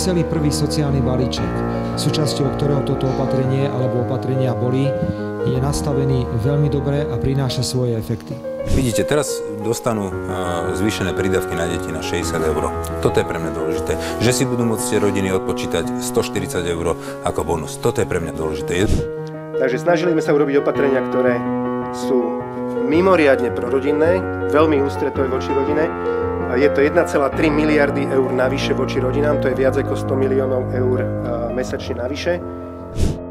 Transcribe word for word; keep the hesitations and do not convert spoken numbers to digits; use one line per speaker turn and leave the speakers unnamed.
celý prvý sociálny balíček, súčasťou ktorého toto opatrenie alebo opatrenia boli, je nastavený veľmi dobre a prináša svoje efekty.
Vidíte, teraz dostanú zvýšené prídavky na deti na šesťdesiat eur. Toto je pre mňa dôležité. Že si budú môcť tie rodiny odpočítať stoštyridsať eur ako bonus. Toto je pre mňa dôležité.
Takže snažili sme sa urobiť opatrenia, ktoré sú mimoriadne prorodinné, veľmi ústretové voči rodine. Je to jeden celá tri miliardy eur navyše voči rodinám, to je viac ako sto miliónov eur mesačne navyše.